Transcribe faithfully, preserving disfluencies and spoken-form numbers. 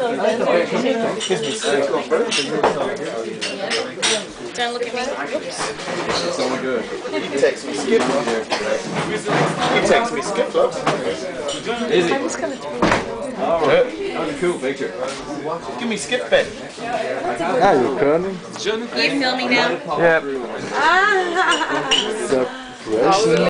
Don't look at me. Oops. It's all good. You text me skip love. You text me skip love. Easy. I'm just gonna do Alright. That was a cool picture. Give me skip Ben. Ah, you're curling? You filming now? Yep. Ah. So,